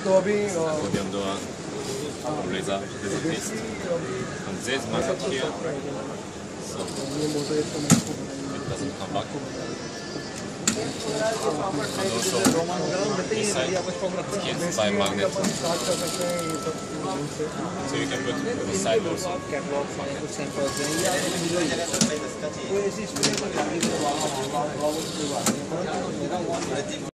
तो अभी accordion doang, laser test. And this market here, so ये motor it doesn't come back. And also this side it's by magnet, so you can put this side also.